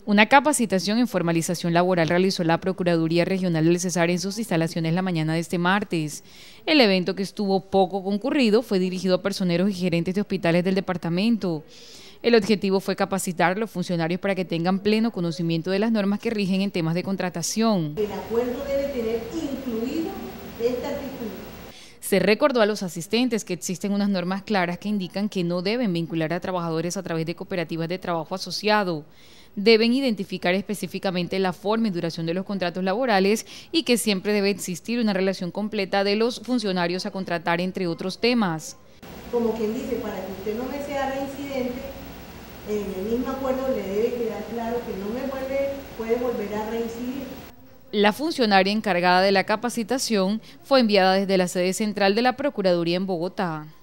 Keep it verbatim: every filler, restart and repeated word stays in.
Una capacitación en formalización laboral realizó la Procuraduría Regional del Cesar en sus instalaciones la mañana de este martes. El evento, que estuvo poco concurrido, fue dirigido a personeros y gerentes de hospitales del departamento. El objetivo fue capacitar a los funcionarios para que tengan pleno conocimiento de las normas que rigen en temas de contratación. El acuerdo debe tener incluido este artículo. Se recordó a los asistentes que existen unas normas claras que indican que no deben vincular a trabajadores a través de cooperativas de trabajo asociado. Deben identificar específicamente la forma y duración de los contratos laborales y que siempre debe existir una relación completa de los funcionarios a contratar, entre otros temas. Como quien dice, para que usted no me sea reincidente, en el mismo acuerdo le debe quedar claro que no me vuelve, puede volver a reincidir. La funcionaria encargada de la capacitación fue enviada desde la sede central de la Procuraduría en Bogotá.